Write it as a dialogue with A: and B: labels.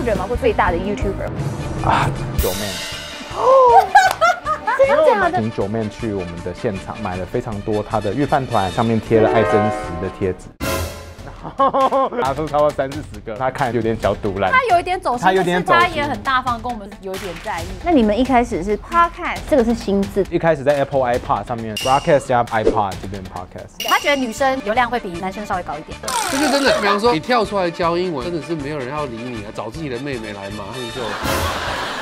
A: 惹毛过最大的 YouTuber？
B: 啊，九妹。
A: 真的假的？
B: 请九妹去我们的现场买了非常多她的御饭团，上面贴了爱真实的贴纸。拿出超过30-40个，他看有点小毒烂，
C: 他有一点走心，
B: 他有点走心，
C: 他也很大方，跟我们有一点在意。
A: 那你们一开始是 Podcast， 这个是新字，
B: 一开始在 Apple iPod 上面 Broadcast 加 iPod 这边 Podcast。
C: 他觉得女生流量会比男生稍微高一点。
D: 这是真的，比方说你跳出来教英文，真的是没有人要理你啊，找自己的妹妹来嘛，就。